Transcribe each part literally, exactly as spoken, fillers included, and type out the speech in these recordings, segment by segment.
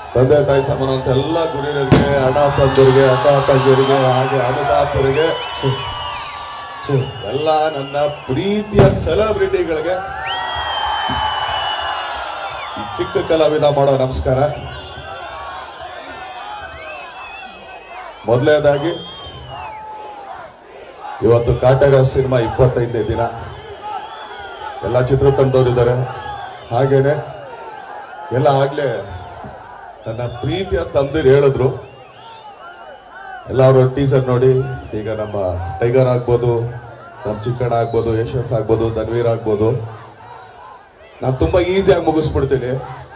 ತಂದೆ ತಾಯಿ ಸಮಾನ ಅಂತ ಎಲ್ಲ ಗುರಿಯರಿಗೆ, ಅಣ್ಣ ತಂದರಿಗೆ, ಅಕ್ಕ ತಂಗಿಯರಿಗೆ, ಹಾಗೆ ಅನ್ನದಾತರಿಗೆ, ಎಲ್ಲ ನನ್ನ ಪ್ರೀತಿಯ ಸೆಲೆಬ್ರಿಟಿಗಳಿಗೆ ಚಿಕ್ಕ ಕಲಾವಿದ ಮಾಡೋ ನಮಸ್ಕಾರ. ಮೊದಲನೇದಾಗಿ ಇವತ್ತು ಕಾಟಗ ಸಿನಿಮಾ ಇಪ್ಪತ್ತೈದನೇ ದಿನ. ಎಲ್ಲ ಚಿತ್ರತಂಡದವರಿದ್ದಾರೆ. ಹಾಗೇನೆ ಎಲ್ಲ ಆಗ್ಲೇ ನನ್ನ ಪ್ರೀತಿಯ ತಂದಿರು ಹೇಳಿದ್ರು, ಎಲ್ಲರೂ ಟೀಸರ್ ನೋಡಿ. ಈಗ ನಮ್ಮ ಟೈಗರ್ ಆಗ್ಬೋದು, ನಮ್ಮ ಚಿಕ್ಕಣ್ಣ ಆಗ್ಬೋದು, ಯಶಸ್ ಆಗ್ಬೋದು, ಧನ್ವೀರ್ ಆಗ್ಬೋದು, ನಾನು ತುಂಬಾ ಈಸಿಯಾಗಿ ಮುಗಿಸ್ಬಿಡ್ತೀನಿ.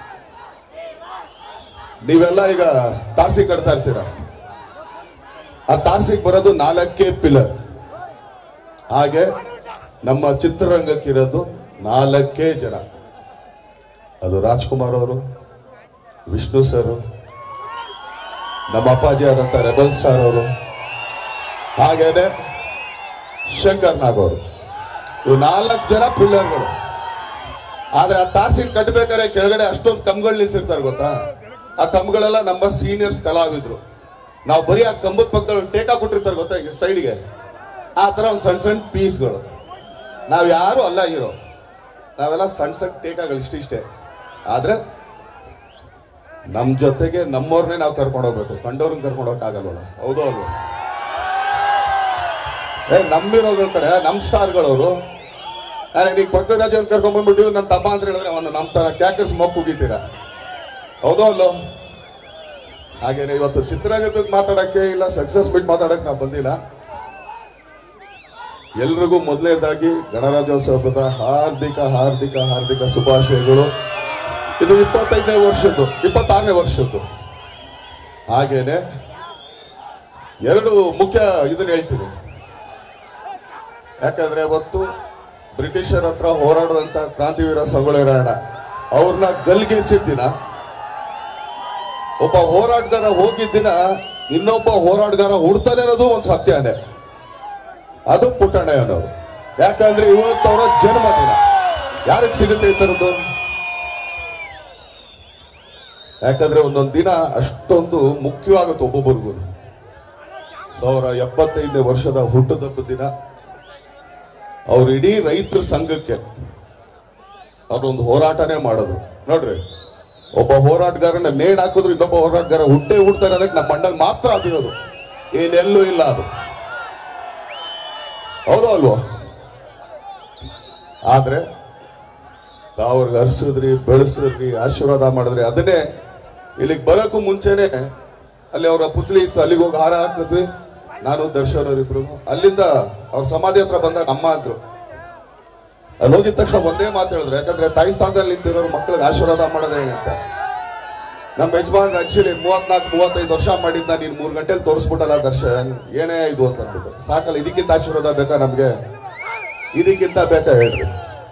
ನೀವೆಲ್ಲ ಈಗ ತಾರ್ಸಿ ಕಟ್ತಾ ಇರ್ತೀರ. ಆ ತಾರ್ಸಿಗೆ ಬರೋದು ನಾಲ್ಕೇ ಪಿಲ್ಲರ್. ಹಾಗೆ ನಮ್ಮ ಚಿತ್ರರಂಗಕ್ಕಿರೋದು ನಾಲ್ಕೇ ಜನ. ಅದು ರಾಜ್ಕುಮಾರ್ ಅವರು, ವಿಷ್ಣು ಸರ್, ನಮ್ಮ ಅಪ್ಪಾಜಿ ಆದಂಥ ರೆಬಲ್ ಸ್ಟಾರ್ ಅವರು, ಹಾಗೇನೆ ಶಂಕರ್ ನಾಗ್ ಅವರು. ಇವು ನಾಲ್ಕು ಜನ ಪಿಲ್ಲರ್ಗಳು. ಆದ್ರೆ ಆ ತಾರ್ಸಿನ ಕಟ್ಟಬೇಕಾದ್ರೆ ಕೆಳಗಡೆ ಅಷ್ಟೊಂದು ಕಂಬಗಳು ನಿಲ್ಸಿರ್ತಾರೆ ಗೊತ್ತಾ. ಆ ಕಂಬಗಳೆಲ್ಲ ನಮ್ಮ ಸೀನಿಯರ್ಸ್ ಕಲಾವಿದ್ರು. ನಾವು ಬರೀ ಆ ಕಂಬದ ಪಕ್ಕದಲ್ಲಿ ಟೇಕಾ ಕೊಟ್ಟಿರ್ತಾರೆ ಗೊತ್ತಾ, ಈಗ ಸೈಡ್ಗೆ, ಆ ಥರ ಒಂದು ಸಣ್ಣ ಸಣ್ಣ ಪೀಸ್ಗಳು. ನಾವು ಯಾರು ಅಲ್ಲ ಹೀರೋ, ನಾವೆಲ್ಲ ಸಣ್ಣ ಸಣ್ಣ ಟೇಕಾಗಳು ಇಷ್ಟಿಷ್ಟೇ. ಆದ್ರೆ ನಮ್ಮ ಜೊತೆಗೆ ನಮ್ಮವ್ರನ್ನೇ ನಾವು ಕರ್ಕೊಂಡು ಹೋಗ್ಬೇಕು, ಕಂಡವ್ರನ್ನ ಕರ್ಕೊಂಡು ಹೋಗಕ್ಕಾಗಲ್ವಲ್ಲ. ಹೌದೋ ಅಲ್ವ? ಏ ನಮ್ಮಿರೋಗಳ ಕಡೆ ನಮ್ಮ ಸ್ಟಾರ್ಗಳವರು, ಈಗ ಪಕ್ಕದ ರಾಜ್ಯವ್ರು ಕರ್ಕೊಂಡ್ ಬಂದ್ಬಿಟ್ಟು ನನ್ನ ತಮ್ಮ ಅಂತ ಹೇಳಿದ್ರೆ ಅವನು ನಮ್ಮ ತರ ಕ್ಯಾಕರ್ಸ್ ಮೊಕ್ಕ ಹೋಗಿದ್ದೀರಾ. ಹೌದೋ ಅಲ್ಲೋ? ಹಾಗೇನೆ ಇವತ್ತು ಚಿತ್ರರಂಗಕ್ಕೆ ಮಾತಾಡಕ್ಕೆ ಇಲ್ಲ, ಸಕ್ಸಸ್ ಮೀಟ್ ಮಾತಾಡಕ್ಕೆ ನಾವು ಬಂದಿಲ್ಲ. ಎಲ್ರಿಗೂ ಮೊದಲನೇದಾಗಿ ಗಣರಾಜ್ಯೋತ್ಸವದ ಹಾರ್ದಿಕ ಹಾರ್ದಿಕ ಹಾರ್ದಿಕ ಶುಭಾಶಯಗಳು. ಇದು ಇಪ್ಪತ್ತೈದನೇ ವರ್ಷದ್ದು, ಇಪ್ಪತ್ತಾರನೇ ವರ್ಷದ್ದು. ಹಾಗೇನೆ ಎರಡು ಮುಖ್ಯ ಇದನ್ನ ಹೇಳ್ತೀನಿ. ಯಾಕಂದ್ರೆ ಅವತ್ತು ಬ್ರಿಟಿಷರ್ ಹತ್ರ ಹೋರಾಡದಂತ ಕ್ರಾಂತಿವೀರ ಸಂಗೊಳ್ಳಿ ರಾಯಣ್ಣ ಅವ್ರನ್ನ ಗಲ್ಗೆಸಿದ ದಿನ, ಒಬ್ಬ ಹೋರಾಟಗಾರ ಹೋಗಿದ್ದ ದಿನ ಇನ್ನೊಬ್ಬ ಹೋರಾಟಗಾರ ಹುಡ್ತಾನೆ ಅನ್ನೋದು ಒಂದು ಸತ್ಯನೇ. ಅದು ಪುಟ್ಟಣ್ಣಯ್ಯನವರು. ಯಾಕಂದ್ರೆ ಇವತ್ತವರ ಜನ್ಮದಿನ. ಯಾರಿಗೆ ಸಿಗುತ್ತೆ ಈ ಥರದ್ದು? ಯಾಕಂದ್ರೆ ಒಂದೊಂದು ದಿನ ಅಷ್ಟೊಂದು ಮುಖ್ಯವಾಗುತ್ತೆ ಒಬ್ಬೊಬ್ಬರಿಗೂ. ಸಾವಿರ ಎಪ್ಪತ್ತೈದನೇ ವರ್ಷದ ಹುಟ್ಟುಹಬ್ಬದ ದಿನ ಅವ್ರು ಇಡೀ ರೈತರ ಸಂಘಕ್ಕೆ ಅವ್ರೊಂದು ಹೋರಾಟನೇ ಮಾಡಿದ್ರು. ನೋಡ್ರಿ, ಒಬ್ಬ ಹೋರಾಟಗಾರನ ನೇಣ್ ಹಾಕಿದ್ರು ಇನ್ನೊಬ್ಬ ಹೋರಾಟಗಾರ ಹುಟ್ಟೆ ಹುಡ್ತಾರೆ ಅದಕ್ಕೆ ನಮ್ಮ ಅಣ್ಣಗೆ ಮಾತ್ರ ಅದಿರೋದು, ಏನೆಲ್ಲೂ ಇಲ್ಲ ಅದು. ಹೌದೋ ಅಲ್ವೋ? ಆದ್ರೆ ತಾವ್ರಿಗೆ ಹರಿಸಿದ್ರಿ, ಬೆಳೆಸಿದ್ರಿ, ಆಶೀರ್ವಾದ ಮಾಡಿದ್ರಿ. ಅದನ್ನೇ ಇಲ್ಲಿಗೆ ಬರೋಕ್ಕೂ ಮುಂಚೆನೆ ಅಲ್ಲಿ ಅವರ ಪುತ್ಲಿ ಇತ್ತು, ಅಲ್ಲಿಗೆ ಹೋಗಿ ಹಾರ ಹಾಕಿದ್ವಿ ನಾನು ದರ್ಶನ್ ಅವರಿಬ್ರು. ಅಲ್ಲಿಂದ ಅವ್ರ ಸಮಾಧಿ ಹತ್ರ ಬಂದಾಗ ಅಮ್ಮ ಅಂದ್ರು. ಅಲ್ಲಿ ಹೋಗಿದ ತಕ್ಷಣ ಒಂದೇ ಮಾತು ಹೇಳಿದ್ರು, ಯಾಕಂದ್ರೆ ತಾಯಿ ಸ್ಥಾನದಲ್ಲಿ ನಿಂತಿರೋರು ಮಕ್ಕಳಿಗೆ ಆಶೀರ್ವಾದ ಮಾಡೋದು ಹೇಗಂತ. ನಮ್ಮ ಯಜಮಾನ್ ಆಕ್ಚುಲಿ ಮೂವತ್ನಾಲ್ಕು ಮೂವತ್ತೈದು ವರ್ಷ ಮಾಡಿದ್ದ, ನೀನು ಮೂರು ಗಂಟೆಲಿ ತೋರಿಸ್ಬಿಟ್ಟಲ್ಲ ದರ್ಶನ್, ಏನೇ ಇದು ಅಂತ ಅಂದ್ಬಿಟ್ಟು. ಸಾಕಲ್ಲ, ಇದಕ್ಕಿಂತ ಆಶೀರ್ವಾದ ಬೇಕಾ ನಮ್ಗೆ? ಇದಕ್ಕಿಂತ ಬೇಕಾ ಹೇಳ್ರಿ?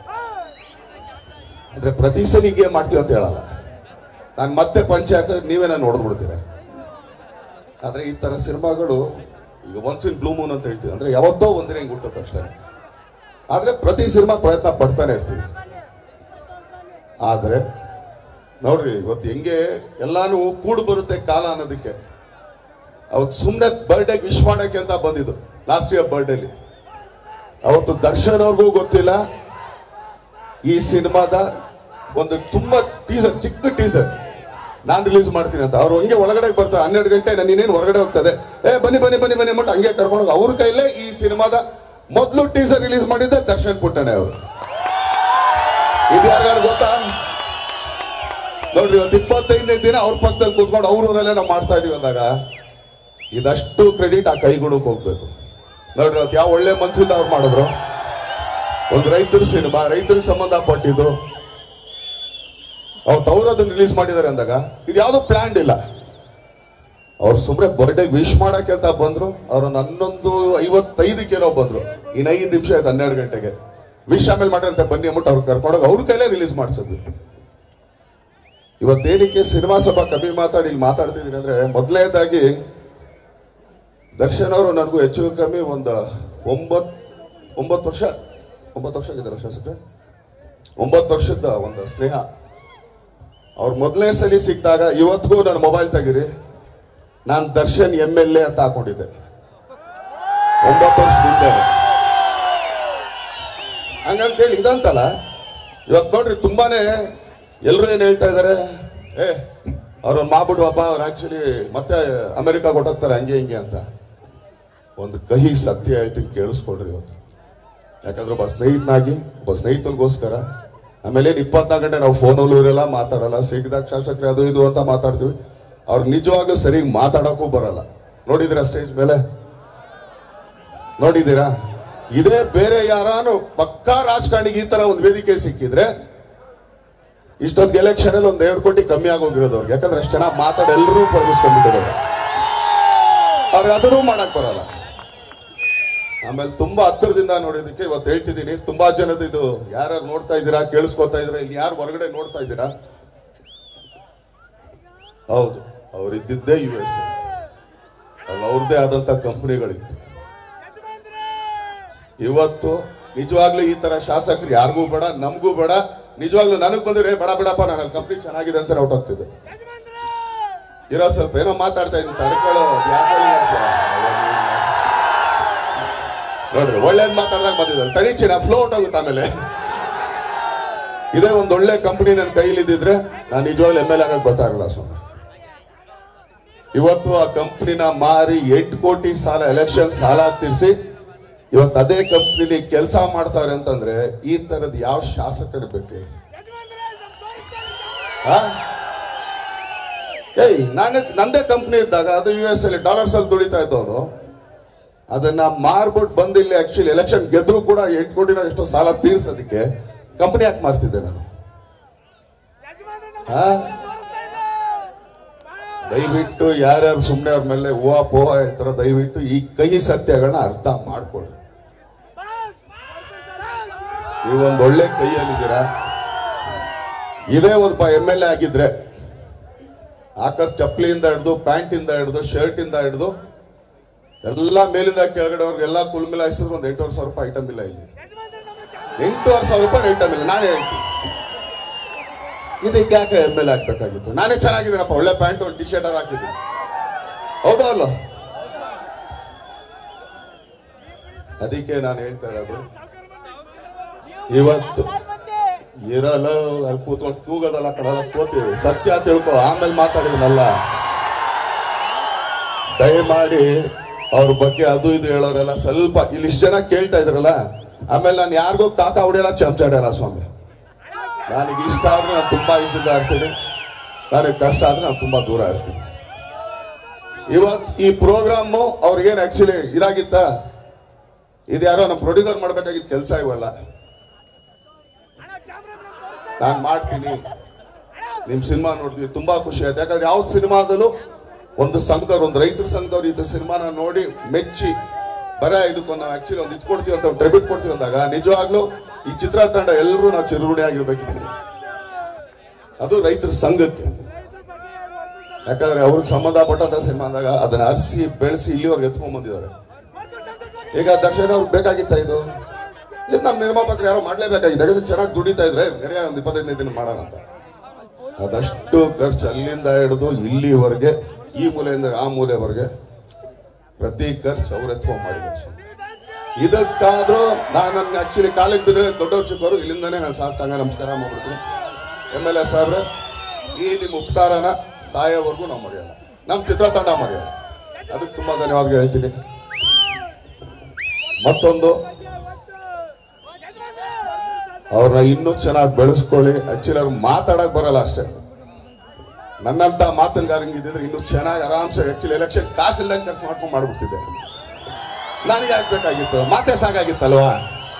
ಅಂದ್ರೆ ಪ್ರತಿ ಸಲ ಹೀಗೆ ಮಾಡ್ತೀವಿ ಅಂತ ಹೇಳಲ್ಲ ನಾನು. ಮತ್ತೆ ಪಂಚೆ ಹಾಕಿದ್ರೆ ನೀವೇ ನಾನು ನೋಡ್ಬಿಡ್ತೀರ. ಆದ್ರೆ ಈ ತರ ಸಿನಿಮಾಗಳು ಈಗ ಒನ್ಸ್ ಇನ್ ಬ್ಲೂ ಮೂನ್ ಅಂತ ಹೇಳ್ತೀವಿ, ಅಂದ್ರೆ ಯಾವತ್ತೋ ಒಂದಿನ ಹಿಂಗೆ ಹುಟ್ಟುತ್ತೆ ಅಷ್ಟೇ. ಆದ್ರೆ ಪ್ರತಿ ಸಿನಿಮಾ ಪ್ರಯತ್ನ ಪಡ್ತಾನೆ ಇರ್ತೀವಿ. ಆದ್ರೆ ನೋಡ್ರಿ, ಇವತ್ತು ಹೆಂಗೆ ಎಲ್ಲಾನು ಕೂಡು ಬರುತ್ತೆ ಕಾಲ ಅನ್ನೋದಕ್ಕೆ. ಅವತ್ತು ಸುಮ್ಮನೆ ಬರ್ಡೇಗೆ ವಿಶ್ ಮಾಡಕ್ಕೆ ಅಂತ ಬಂದಿದ್ದು ಲಾಸ್ಟ್ ಇಯರ್ ಬರ್ಡೇಲಿ. ಅವತ್ತು ದರ್ಶನ್ ಅವ್ರಿಗೂ ಗೊತ್ತಿಲ್ಲ ಈ ಸಿನಿಮಾದ ಒಂದು ತುಂಬಾ ಟೀಸರ್, ಚಿಕ್ಕ ಟೀಸರ್ ನಾನು ರಿಲೀಸ್ ಮಾಡ್ತೀನಿ ಅಂತ. ಅವ್ರು ಹಂಗೆ ಒಳಗಡೆ ಬರ್ತಾರೆ, ಹನ್ನೆರಡು ಗಂಟೆ ನಾನು ಇನ್ನೇನು ಹೊರಗಡೆ ಹೋಗ್ತದೆ, ಏ ಬನ್ನಿ ಬನ್ನಿ ಬನ್ನಿ ಬನ್ನಿ ಅಂದ್ಬಿಟ್ಟು ಹಂಗೆ ಕರ್ಕೊಂಡೋಗಿ ಅವ್ರ ಕೈಲೇ ಈ ಸಿನಿಮಾದ ಮೊದಲು ಟೀಸರ್ ರಿಲೀಸ್ ಮಾಡಿದ್ದೆ ದರ್ಶನ್ ಪುಟ್ಟಣ್ಣೆ ಅವರು. ಇದು ಯಾರಿಗಾರು ಗೊತ್ತಾ? ನೋಡ್ರಿ, ಇವತ್ತು ಇಪ್ಪತ್ತೈದನೇ ದಿನ ಅವ್ರ ಪಕ್ಕದಲ್ಲಿ ಕೂತ್ಕೊಂಡು ಅವ್ರೂರಲ್ಲೇ ನಾವು ಮಾಡ್ತಾ ಇದೀವಿ ಅಂದಾಗ ಇದಷ್ಟು ಕ್ರೆಡಿಟ್ ಆ ಕೈಗುಣಕ್ಕೆ ಹೋಗ್ಬೇಕು. ನೋಡ್ರಿ, ಅವತ್ತು ಯಾವ ಒಳ್ಳೆ ಮನ್ಸಿಂದ ಅವ್ರು ಮಾಡಿದ್ರು. ಒಂದು ರೈತರ ಸಿನಿಮಾ, ರೈತರಿಗೆ ಸಂಬಂಧಪಟ್ಟಿದ್ದು, ಅವತ್ತು ಅವ್ರು ಅದನ್ನ ರಿಲೀಸ್ ಮಾಡಿದ್ದಾರೆ ಅಂದಾಗ ಇದು ಯಾವುದು ಪ್ಲಾನ್ ಇಲ್ಲ. ಅವ್ರು ಸುಮ್ಮನೆ ಬರ್ಡೇ ವಿಶ್ ಮಾಡಕ್ಕೆ ಅಂತ ಬಂದ್ರು. ಅವ್ರನ್ನ ಹನ್ನೊಂದು ಐವತ್ತೈದಕ್ಕೇನೋ ಬಂದ್ರು. ಇನ್ನು ಐದು ನಿಮಿಷ ಆಯ್ತು ಹನ್ನೆರಡು ಗಂಟೆಗೆ ವಿಶ್ ಆಮೇಲೆ ಮಾಡ್ರಂತೆ ಬನ್ನಿ ಅಂದ್ಬಿಟ್ಟು ಅವ್ರು ಕರ್ಕೊಂಡೋಗಿ ಅವ್ರ ಕೈಲೇ ರಿಲೀಸ್ ಮಾಡಿಸಿದ್ವಿ. ಇವತ್ತೇನಕ್ಕೆ ಸಿನಿಮಾ ಸಭಾ ಕಮ್ಮಿ ಮಾತಾಡಿ ಇಲ್ಲಿ ಮಾತಾಡ್ತಿದ್ದೀನಿ ಅಂದ್ರೆ, ಮೊದಲನೇದಾಗಿ ದರ್ಶನ್ ಅವರು ನನಗೂ ಹೆಚ್ಚು ಕಮ್ಮಿ ಒಂದು ಒಂಬತ್ತು ಒಂಬತ್ತು ವರ್ಷ ಒಂಬತ್ತು ವರ್ಷ ಆಗಿದ್ದಾರೆ ಶಾಸಕರೇ, ಒಂಬತ್ತು ವರ್ಷದ ಒಂದು ಸ್ನೇಹ. ಅವ್ರು ಮೊದಲನೇ ಸಲ ಸಿಕ್ಕಿದಾಗ ಇವತ್ತಿಗೂ ನನ್ನ ಮೊಬೈಲ್ ತೆಗೀರಿ, ನಾನು ದರ್ಶನ್ ಎಮ್ ಎಲ್ ಎ ಅಂತ ಹಾಕೊಂಡಿದ್ದೆ ಒಂಬತ್ತು ವರ್ಷದಿಂದ. ಹಂಗಂತೇಳಿ ಇದಂತಲ್ಲ, ಇವತ್ತು ನೋಡ್ರಿ ತುಂಬಾನೇ ಎಲ್ಲರೂ ಏನು ಹೇಳ್ತಾ ಇದ್ದಾರೆ, ಏ ಅವ್ರನ್ನ ಮಾಡ್ಬಿಡುವಪ್ಪ, ಅವ್ರು ಆಕ್ಚುಲಿ ಮತ್ತೆ ಅಮೆರಿಕ ಕೊಟ್ಟೋಗ್ತಾರೆ ಹಂಗೆ ಹಿಂಗೆ ಅಂತ. ಒಂದು ಕಹಿ ಸತ್ಯ ಹೇಳ್ತೀನಿ, ಕೇಳಿಸ್ಕೊಡ್ರಿ ಇವತ್ತು. ಯಾಕಂದ್ರೆ ಒಬ್ಬ ಸ್ನೇಹಿತನಾಗಿ ಒಬ್ಬ ಸ್ನೇಹಿತನಿಗೋಸ್ಕರ, ಆಮೇಲೆ ಇಪ್ಪತ್ನಾಲ್ಕು ಗಂಟೆ ನಾವು ಫೋನಲ್ಲೂ ಇರಲ್ಲ, ಮಾತಾಡಲ್ಲ, ಸಿಗದಾಗ ಶಾಸಕರು ಅದು ಇದು ಅಂತ ಮಾತಾಡ್ತೀವಿ. ಅವ್ರು ನಿಜವಾಗ್ಲೂ ಸರಿಯಾಗಿ ಮಾತಾಡೋಕ್ಕೂ ಬರಲ್ಲ. ನೋಡಿದ್ದೀರಾ ಸ್ಟೇಜ್ ಮೇಲೆ? ನೋಡಿದ್ದೀರಾ? ಇದೇ ಬೇರೆ ಯಾರಾನು ಪಕ್ಕಾ ರಾಜಕಾರಣಿಗೆ ಈ ತರ ಒಂದು ವೇದಿಕೆ ಸಿಕ್ಕಿದ್ರೆ ಇಷ್ಟೊತ್ತಿಗೆ ಎಲೆಕ್ಷನ್ ಅಲ್ಲಿ ಒಂದ್ ಎರಡು ಕೋಟಿ ಕಮ್ಮಿ ಆಗೋಗಿರೋದು ಅವ್ರಿಗೆ. ಯಾಕಂದ್ರೆ ಅಷ್ಟು ಚೆನ್ನಾಗಿ ಮಾತಾಡಿ ಎಲ್ಲರೂ ಪರಗಿಸ್ಕೊಂಡ್ಬಿಟ್ಟಿರೋರು. ಅವ್ರಿಗೆ ಅದನ್ನೂ ಮಾಡಕ್ ಬರಲ್ಲ. ಆಮೇಲೆ ತುಂಬಾ ಹತ್ತಿರದಿಂದ ನೋಡಿದಕ್ಕೆ ಇವತ್ತು ಹೇಳ್ತಿದ್ದೀನಿ, ತುಂಬಾ ಜನದ ಇದು ಯಾರು ನೋಡ್ತಾ ಇದ್ದೀರಾ, ಕೇಳಿಸ್ಕೊತಾ ಇದ್ದೀರಾ, ಇಲ್ಲಿ ಯಾರು ಹೊರಗಡೆ ನೋಡ್ತಾ ಇದ್ದೀರಾ? ಹೌದು, ಅವ್ರಿದ್ದಿದ್ದೇ ಯು ಎಸ್ ಎ ಅಲ್ಲಿ ಅವ್ರದ್ದೇ ಆದಂತ ಕಂಪ್ನಿಗಳಿತ್ತು. ಇವತ್ತು ನಿಜವಾಗ್ಲೂ ಈ ತರ ಶಾಸಕರು ಯಾರಿಗೂ ಬೇಡ, ನಮಗೂ ಬೇಡ. ನಿಜವಾಗ್ಲೂ ನನಗ್ ಬಂದ್ರೆ ಬೇಡ ಬೇಡಪ್ಪ, ನಾನು ಅಲ್ಲಿ ಕಂಪ್ನಿ ಚೆನ್ನಾಗಿದೆ ಅಂತ ಹೊರಟೋಗ್ತಿದ್ದೆ. ಇರೋ ಸ್ವಲ್ಪ ಏನೋ ಮಾತಾಡ್ತಾ ಇದ್ದೀನಿ, ತಡ್ಕೊಳ್ಳೋ ನೋಡ್ರಿ, ಒಳ್ಳೇದ್ ಮಾತಾಡ್ದಾಗ ಬಂದಿದ್ದಲ್ಲ, ತಡಿಚಿ ನಾ ಫ್ಲೋ ಔಟ್ ಆಗುತ್ತೆ. ಆಮೇಲೆ ಇದೇ ಒಂದ್ ಒಳ್ಳೆ ಕಂಪ್ನಿ ನನ್ನ ಕೈಲಿದ್ದಿದ್ರೆ ನಾನು ನಿಜವಾಗ್ಲೂ ಎಮ್ ಎಲ್ ಎ ಆಗಕ್ಕೆ ಗೊತ್ತಾಗಲ್ಲ ಸ್ವಾಮಿ. ಇವತ್ತು ಆ ಕಂಪ್ನಿನ ಮಾರಿ ಎಂಟು ಕೋಟಿ ಸಾಲ, ಎಲೆಕ್ಷನ್ ಸಾಲ ತೀರಿಸಿ ಇವತ್ತು ಅದೇ ಕಂಪ್ನಿಲಿ ಕೆಲಸ ಮಾಡ್ತಾರೆ ಅಂತಂದ್ರೆ ಈ ತರದ್ ಯಾವ ಶಾಸಕರು ಬೇಕು? ಏಯ್ ನಾನು ನಂದೇ ಕಂಪ್ನಿ ಇದ್ದಾಗ ಅದು ಯು ಎಸ್ ಅಲ್ಲಿ ಡಾಲರ್ಸ್ ಅಲ್ಲಿ ದುಡಿತಾ ಇದ್ದವನು, ಅದನ್ನ ಮಾರ್ಬಿಟ್ಟು ಬಂದು ಇಲ್ಲಿ ಆಕ್ಚುಲಿ ಎಲೆಕ್ಷನ್ ಗೆದ್ರು ಕೂಡ ಎಂಟು ಕೋಟಿನ ಎಷ್ಟೋ ಸಾಲ ತೀರ್ಸೋದಕ್ಕೆ ಕಂಪನಿ ಯಾಕೆ ಮಾರ್ತಿದ್ದೆ ನಾನು? ಹಾ, ದಯವಿಟ್ಟು ಯಾರ್ಯಾರು ಸುಮ್ಮನೆ ಅವ್ರ ಮೇಲೆ ಹೂವ ಪೋಹ ಹೇಳ್ತಾರೋ ದಯವಿಟ್ಟು ಈ ಕಹಿ ಸತ್ಯಗಳನ್ನ ಅರ್ಥ ಮಾಡ್ಕೊಳ್ರಿ. ನೀವೊಂದು ಒಳ್ಳೆ ಕೈಯಲ್ಲಿದ್ದೀರಾ. ಇದೇ ಒಬ್ಬ ಎಮ್ ಎಲ್ ಎ ಆಗಿದ್ರೆ ಆಕಾಶ್ ಚಪ್ಪಲಿಯಿಂದ ಹಿಡಿದು, ಪ್ಯಾಂಟಿಂದ ಹಿಡಿದು, ಶರ್ಟಿಂದ ಹಿಡಿದು ಎಲ್ಲ ಮೇಲಿಂದ ಕೆಳಗಡೆವ್ರಿಗೆಲ್ಲ ಕುಲ್ ಮಿಲ ಹಾಯಿಸಿದ್ರು ಒಂದು ಎಂಟೂವರೆ ಸಾವಿರ ರೂಪಾಯಿ ಐಟಮ್ ಇಲ್ಲ. ಇಲ್ಲಿ ಎಂಟೂವರೆ ಸಾವಿರ ರೂಪಾಯಿ ಐಟಮ್ ಇಲ್ಲ. ನಾನೇ ಹೇಳ್ತೀನಿ, ಇದಕ್ಕೆ ಯಾಕೆ ಎಮ್ ಎಲ್ ಎ ಆಗ್ಬೇಕಾಗಿತ್ತು? ನಾನೇ ಚೆನ್ನಾಗಿದ್ದೀನಪ್ಪ, ಒಳ್ಳೆ ಪ್ಯಾಂಟ್ ಒಂದು ಟಿ ಶರ್ಟ್ ಹಾಕಿದ್ದೀನಿ, ಹೌದಾ ಅಲ್ಲ? ಅದಕ್ಕೆ ನಾನು ಹೇಳ್ತಾ ಇರೋದು, ಇವತ್ತು ಇರಲ್ಲ ಅಲ್ಲಿ ಕೂತ್ಕೊಂಡು ಕೂಗೋದಲ್ಲ, ಕಡಲ್ಲ ಕೂತಿ ಸತ್ಯ ತಿಳ್ಕೊ, ಆಮೇಲೆ ಮಾತಾಡಿದ್ನಲ್ಲ. ದಯಮಾಡಿ ಅವ್ರ ಬಗ್ಗೆ ಅದು ಇದು ಹೇಳೋರೆಲ್ಲ ಸ್ವಲ್ಪ ಇಲ್ಲಿ ಇಷ್ಟು ಜನ ಕೇಳ್ತಾ ಇದ್ರಲ್ಲ, ಆಮೇಲೆ ನಾನು ಯಾರಿಗೂ ಕಾಕ ಹೊಡೆಯಲ್ಲ, ಚಮಚಾಡಲ್ಲ ಸ್ವಾಮಿ. ನನಗೆ ಇಷ್ಟ ಆದ್ರೆ ನಾನು ತುಂಬಾ ಇಷ್ಟದಿಂದ ಇರ್ತೀನಿ, ನನಗೆ ಕಷ್ಟ ಆದ್ರೆ ನಾನು ತುಂಬಾ ದೂರ ಇರ್ತೀನಿ. ಇವತ್ತು ಈ ಪ್ರೋಗ್ರಾಮು ಅವ್ರಿಗೇನು ಆಕ್ಚುಲಿ ಇದಾಗಿತ್ತ, ಇದು ಯಾರೋ ನಮ್ಮ ಪ್ರೊಡ್ಯೂಸರ್ ಮಾಡ್ಬೇಕಾಗಿದ್ದ ಕೆಲಸ ಇವಲ್ಲ. ನಾನು ಮಾಡ್ತೀನಿ, ನಿಮ್ ಸಿನಿಮಾ ನೋಡ್ತೀವಿ, ತುಂಬಾ ಖುಷಿ ಆಯ್ತು. ಯಾಕಂದ್ರೆ ಯಾವ ಸಿನಿಮಾದಲ್ಲೂ ಒಂದು ಸಂಘದವ್ರು, ಒಂದು ರೈತರ ಸಂಘದವ್ರು ಈ ಸಿನಿಮಾನ ನೋಡಿ ಮೆಚ್ಚಿ ಬರ ಇದಕ್ಕೂ ನಾವು ಆಕ್ಚುಲಿ ಒಂದು ಇದು ಕೊಡ್ತೀವಿ ಅಂತ, ಟ್ರಿಬ್ಯೂಟ್ ಕೊಡ್ತೀವಿ ಅಂದಾಗ ನಿಜವಾಗ್ಲೂ ಈ ಚಿತ್ರತಂಡ ಎಲ್ಲರೂ ನಾವು ಚಿರುರುಣಿ ಆಗಿರ್ಬೇಕಿದೆ. ಅದು ರೈತರ ಸಂಘಕ್ಕೆ, ಯಾಕಂದ್ರೆ ಅವ್ರಿಗೆ ಸಂಬಂಧಪಟ್ಟಂತ ಸಿನಿಮಾ ಅಂದಾಗ ಅದನ್ನ ಅರಿಸಿ ಬೆಳೆಸಿ ಇಲ್ಲಿವರೆಗೆ ಎತ್ಕೊಂಡ್ ಬಂದಿದ್ದಾರೆ. ಈಗ ದರ್ಶನ್ ಅವ್ರಿಗೆ ಬೇಕಾಗಿತ್ತ ಇದು? ಇದು ನಮ್ಮ ನಿರ್ಮಾಪಕರು ಯಾರೋ ಮಾಡ್ಲೇಬೇಕಾಗಿದೆ. ಯಾಕಂದ್ರೆ ಚೆನ್ನಾಗಿ ದುಡಿತಾ ಇದ್ರೆ ನಡೆಯ ಒಂದು ಇಪ್ಪತ್ತೈದನೇ ದಿನ ಮಾಡೋಣ ಅಂತ. ಅದಷ್ಟು ಖರ್ಚು ಅಲ್ಲಿಂದ ಹಿಡಿದು ಇಲ್ಲಿವರೆಗೆ, ಈ ಮೂಲೆಯಿಂದ ಆ ಮೂಲೆವರೆಗೆ ಪ್ರತಿ ಖರ್ಚು ಅವ್ರು ಎತ್ಕೊಂಡ್ ಮಾಡಿದ್ದಾರೆ. ಇದಕ್ಕಾದ್ರೂ ನಾನು ನನ್ನ ಆಕ್ಚುಲಿ ಕಾಲಿಗೆ ಬಿದ್ರೆ ದೊಡ್ಡವ್ರು ಚಿಕ್ಕವರು ಇಲ್ಲಿಂದಾನೇ ನಾನು ಸಾಷ್ಟಾಂಗ ನಮಸ್ಕಾರ ಮಾಡ್ಬಿಡ್ತೀನಿ. ಎಮ್ ಎಲ್ ಎ ಸಾಹೇಬ್ರೆ, ಈ ನಿಮ್ಮ ಉಪಕಾರನ ಸಾಯೋವರೆಗೂ ನಾವು ಮರೆಯಲ್ಲ, ನಮ್ಮ ಚಿತ್ರತಂಡ ಮರೆಯಲ್ಲ. ಅದಕ್ಕೆ ತುಂಬಾ ಧನ್ಯವಾದ ಹೇಳ್ತೀನಿ. ಮತ್ತೊಂದು, ಅವ್ರನ್ನ ಇನ್ನೂ ಚೆನ್ನಾಗಿ ಬೆಳೆಸ್ಕೊಳ್ಳಿ. ಆಕ್ಚುಲಿ ಅವ್ರು ಮಾತಾಡಕ್ ಬರಲ್ಲ ಅಷ್ಟೇ. ನನ್ನಂತ ಮಾತುಗಾರಂಗೆ ಇದ್ದಿದ್ರೆ ಇನ್ನೂ ಚೆನ್ನಾಗಿ ಆರಾಮ್ಸೆ ಆಕ್ಚುಲಿ ಎಲೆಕ್ಷನ್ ಕಾಸಿಲ್ದಂಗೆ ಖರ್ಚು ಮಾಡ್ಕೊಂಡು ಮಾಡ್ಬಿಡ್ತಿದ್ದೆ. ನನಗೆ ಆಗ್ಬೇಕಾಗಿತ್ತು, ಮಾತೇ ಸಾಕಾಗಿತ್ತಲ್ವಾ?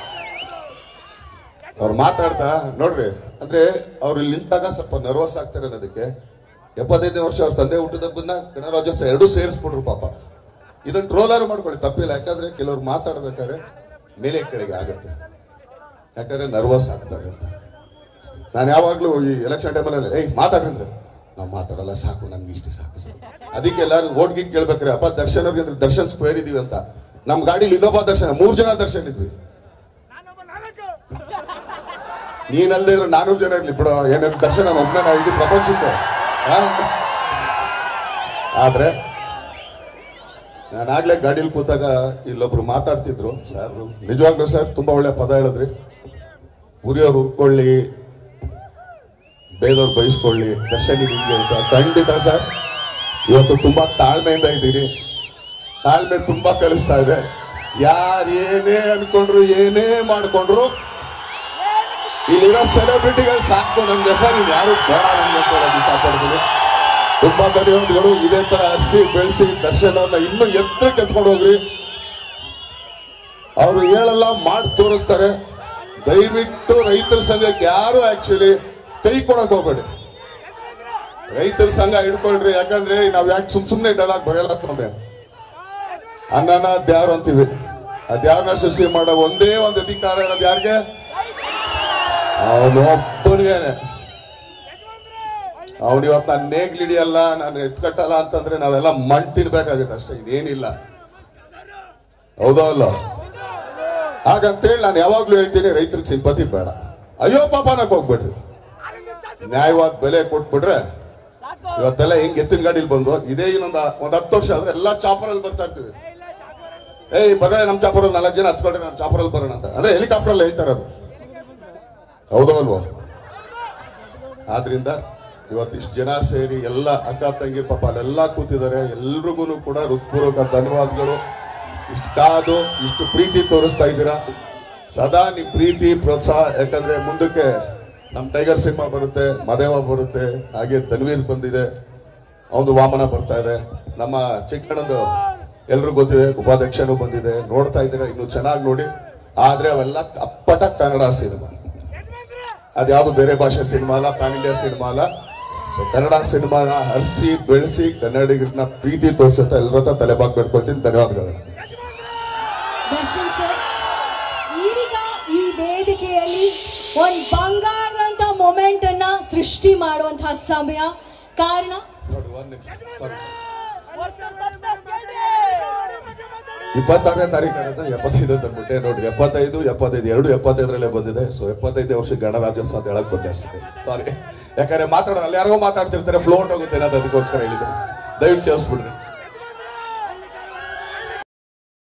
ಅವ್ರು ಮಾತಾಡ್ತಾ ನೋಡ್ರಿ, ಅಂದ್ರೆ ಅವ್ರು ಇಲ್ಲಿ ನಿಂತಾಗ ಸ್ವಲ್ಪ ನರ್ವಸ್ ಆಗ್ತಾರೆ ಅನ್ನೋದಕ್ಕೆ. ಎಪ್ಪತ್ತೈದನೇ ವರ್ಷ ಅವ್ರ ತಂದೆ ಹುಟ್ಟಿದಬ್ಬನ್ನ ಗಣರಾಜ್ಯೋತ್ಸವ ಎರಡೂ ಸೇರಿಸ್ಬಿಟ್ರು ಪಾಪ. ಇದನ್ನ ಟ್ರೋಲರ್ ಮಾಡ್ಕೊಳ್ಳಿ, ತಪ್ಪಿಲ್ಲ. ಯಾಕಂದ್ರೆ ಕೆಲವ್ರು ಮಾತಾಡ್ಬೇಕಾದ್ರೆ ಮೇಲೆ ಕೆಳಗೆ ಆಗುತ್ತೆ, ಯಾಕಂದ್ರೆ ನರ್ವಸ್ ಆಗ್ತಾರೆ ಅಂತ. ನಾನು ಯಾವಾಗ್ಲೂ ಈ ಎಲೆಕ್ಷನ್ ಟೈಮಲ್ಲಿ ಏಯ್ ಮಾತಾಡ್ರಂದ್ರೆ ನಾವು ಮಾತಾಡಲ್ಲ, ಸಾಕು ನಮ್ಗೆ ಇಷ್ಟೇ ಸಾಕು ಸಾಕು. ಅದಕ್ಕೆ ಎಲ್ಲಾರು ಓಟ್ ಗೀಟ್ ಕೇಳ್ಬೇಕ್ರೆ, ಅಪ್ಪ ದರ್ಶನ್ ಅವ್ರಿಗೆ ಅಂದ್ರೆ ದರ್ಶನ್ ಸ್ಕ್ವೇರ್ ಇದೀವಿ ಅಂತ. ನಮ್ ಗಾಡಿಲಿ ಇನ್ನೊಬ್ಬ ದರ್ಶನ, ಮೂರ್ ಜನ ದರ್ಶನ್ ಇದ್ವಿ. ನೀನಲ್ಲದೆ ಇದ್ರೆ ನಾನೂರು ಜನ ಇರ್ಲಿ ಬಿಡೋ, ಏನೇನು ದರ್ಶನ ಒಬ್ಬನ ಇಡೀ ಪ್ರಪಂಚಕ್ಕೆ. ಆದ್ರೆ ನಾನಾಗ್ಲೇ ಗಾಡೀಲಿ ಕೂತಾಗ ಇಲ್ಲೊಬ್ರು ಮಾತಾಡ್ತಿದ್ರು ಸಾಹೇಬ್ರು, ನಿಜವಾಗ್ಲೂ ಸರ್ ತುಂಬಾ ಒಳ್ಳೆ ಪದ ಹೇಳಿದ್ರಿ. ಉರಿಯೋರು ಉರ್ಕೊಳ್ಳಿ, ಬೇದವ್ರು ಬಯಸ್ಕೊಳ್ಳಿ, ದರ್ಶನ ಹಿಂಗೆ ಅಂತ. ಖಂಡಿತ ಸರ್, ಇವತ್ತು ತುಂಬಾ ತಾಳ್ಮೆಯಿಂದ ಇದ್ದೀನಿ. ತಾಳ್ಮೆ ತುಂಬಾ ಕಲಿಸ್ತಾ ಇದೆ. ಯಾರು ಏನೇ ಅನ್ಕೊಂಡ್ರು ಏನೇ ಮಾಡ್ಕೊಂಡ್ರು ಇಲ್ಲಿರೋ ಸೆಲೆಬ್ರಿಟಿಗಳು ಸಾಕು ನಮ್ಗೆ ಸರ್, ಇದು ಯಾರು ಬೇಡ ನಮ್ಗೆ ಅಂತ ಹೇಳೋದು ಇಷ್ಟಪಡ್ತೀನಿ. ತುಂಬಾ ಧನ್ಯವಾದಗಳು. ಇದೇ ತರ ಹರಿಸಿ ಬೆಳೆಸಿ ದರ್ಶನವನ್ನ ಇನ್ನೂ ಎತ್ತರಕ್ಕೆ ಎತ್ಕೊಂಡು ಹೋಗ್ರಿ. ಅವರು ಹೇಳಲ್ಲ ಮಾಡಿ ತೋರಿಸ್ತಾರೆ. ದಯವಿಟ್ಟು ರೈತರ ಸಂಘಕ್ಕೆ ಯಾರು ಆಕ್ಚುಲಿ ಕೈ ಕೊಡಕ್ ಹೋಗ್ಬೇಡಿ. ರೈತರ ಸಂಘ ಹಿಡ್ಕೊಳ್ರಿ. ಯಾಕಂದ್ರೆ ನಾವ್ ಯಾಕೆ ಸುಮ್ ಸುಮ್ನೆ ಡಲಾಗ್ ಬರೆಯಲ್ಲ ನಮಗೆ. ಅನ್ನನ ದ್ಯಾರು ಅಂತೀವಿ. ಆ ದ್ಯಾರನ್ನ ಸೃಷ್ಟಿ ಮಾಡೋ ಒಂದೇ ಒಂದು ಅಧಿಕಾರ ಇರೋದು ಯಾರಿಗೆ? ಅವನೊಬ್ಬನಿಗೇನೆ. ಅವನು ಇವತ್ತು ನಾನು ನೇಗ್ಲಿಡಿಯಲ್ಲ, ನಾನು ಎತ್ಕಟ್ಟಲ್ಲ ಅಂತಂದ್ರೆ ನಾವೆಲ್ಲ ಮಣ್ ತಿನ್ಬೇಕಾಗುತ್ತೆ ಅಷ್ಟೇ, ಇದೇನಿಲ್ಲ. ಹೌದೋ ಅಲ್ಲ? ಹಾಗಂತೇಳಿ ನಾನು ಯಾವಾಗ್ಲೂ ಹೇಳ್ತೀನಿ, ರೈತರಿಗೆ ಸಿಂಪತಿ ಬೇಡ, ಅಯ್ಯೋ ಪಾಪ ಅನ್ನಕ್ ಹೋಗ್ಬೇಡ್ರಿ. ನ್ಯಾಯವಾದ ಬೆಲೆ ಕೊಟ್ಬಿಟ್ರೆ ಇವತ್ತೆಲ್ಲ ಹೆಂಗ್ ಎತ್ತಿನ ಗಾಡಿಲಿ ಬಂದು ಇದೇ ಇನ್ನೊಂದು ಒಂದ್ ಹತ್ತು ವರ್ಷ ಆದ್ರೆ ಎಲ್ಲಾ ಚಾಪರಲ್ಲಿ ಬರ್ತಾ ಇರ್ತೀವಿ. ಏಯ್ ಬರ್ರೆ ನಮ್ ಚಾಪರಲ್ಲಿ ನಾಲ್ಕು ಜನ ಹತ್ಕೊಳ್ರಿ, ನಾನು ಚಾಪರಲ್ಲಿ ಬರೋಣ ಅಂತ. ಅಂದ್ರೆ ಹೆಲಿಕಾಪ್ಟರ್ ಹೇಳ್ತಾರೆ ಅದು. ಹೌದೋ ಅಲ್ವೋ? ಆದ್ರಿಂದ ಇವತ್ತು ಇಷ್ಟು ಜನ ಸೇರಿ ಎಲ್ಲ ಅಕ್ಕ ತಂಗಿ ಪಾಪ ಅಲ್ಲೆಲ್ಲ ಕೂತಿದ್ದಾರೆ. ಎಲ್ರಿಗೂ ಕೂಡ ಹೃತ್ಪೂರ್ವಕ ಧನ್ಯವಾದಗಳು. ಇಷ್ಟು ಕಾದು ಇಷ್ಟು ಪ್ರೀತಿ ತೋರಿಸ್ತಾ ಇದ್ದೀರಾ. ಸದಾ ನಿಮ್ ಪ್ರೀತಿ ಪ್ರೋತ್ಸಾಹ, ಯಾಕಂದ್ರೆ ಮುಂದಕ್ಕೆ ನಮ್ ಟೈಗರ್ ಸಿನಿಮಾ ಬರುತ್ತೆ, ಮದೇವ ಬರುತ್ತೆ, ಹಾಗೆ ತನ್ವೀರ್ ಬಂದಿದೆ, ಅವನು ವಾಮನ ಬರ್ತಾ ಇದೆ, ನಮ್ಮ ಚಿಕ್ಕಣ್ಣಂದು ಎಲ್ರಿಗೂ ಗೊತ್ತಿದೆ, ಉಪಾಧ್ಯಕ್ಷನೂ ಬಂದಿದೆ. ನೋಡ್ತಾ ಇದ್ದೀರಾ, ಇನ್ನು ಚೆನ್ನಾಗಿ ನೋಡಿ. ಆದ್ರೆ ಅವೆಲ್ಲ ಅಪ್ಪಟ ಕನ್ನಡ ಸಿನಿಮಾ, ಅದ್ಯಾವುದು ಬೇರೆ ಭಾಷೆ ಸಿನಿಮಾ ಅಲ್ಲ, ಪ್ಯಾನ್ ಇಂಡಿಯಾ ಸಿನಿಮಾ ಅಲ್ಲ. ಸೊ ಕನ್ನಡ ಸಿನಿಮಾನ ಹರಿಸಿ ಬೆಳೆಸಿ ಕನ್ನಡಿಗರನ್ನ ಪ್ರೀತಿ ತೋರಿಸುತ್ತಾ ಎಲ್ಲರ ಹತ್ರ ತಲೆಬಾಗ್ ಬೇಡ್ಕೊಳ್ತೀನಿ. ಧನ್ಯವಾದಗಳು. ದರ್ಶನ್ ಸರ್, ಈಗ ಈ ವೇದಿಕೆಯಲ್ಲಿ ಒಂದು ಬಂಗಾರದಂತ ಮೊಮೆಂಟ್ ಅನ್ನ ಸೃಷ್ಟಿ ಮಾಡುವಂತಹ ಸಮಯ. ಕಾರಣ ಇಪ್ಪತ್ತಾರನೇ ತಾರೀಕು ಎಪ್ಪತ್ತೈದು ಅಂತ ಅಂದ್ಬಿಟ್ಟೆ ನೋಡ್ರಿ. ಎಪ್ಪತ್ತೈದು ಎಪ್ಪತ್ತೈದು ಎರಡು ಎಪ್ಪತ್ತೈದರಲ್ಲೇ ಬಂದಿದೆ. ಸೊ ಎಪ್ಪತ್ತೈದನೇ ವರ್ಷ ಗಣರಾಜ್ಯೋತ್ಸವ ಅಂತ ಹೇಳಕ್ ಬಂದೆ ಅಷ್ಟೇ. ಸಾರಿ, ಯಾಕಂದ್ರೆ ಮಾತಾಡೋದು ಅಲ್ಲಿ ಯಾರಿಗೋ ಮಾತಾಡ್ತಿರ್ತಾರೆ, ಫ್ಲೋಟ್ ಹೋಗುತ್ತೆ ಅನ್ನೋದು, ಅದಕ್ಕೋಸ್ಕರ ಹೇಳಿದ್ರು. ದಯವಿಟ್ಟು ಕ್ಷಮಿಸ್ಬಿಡ್ರಿ.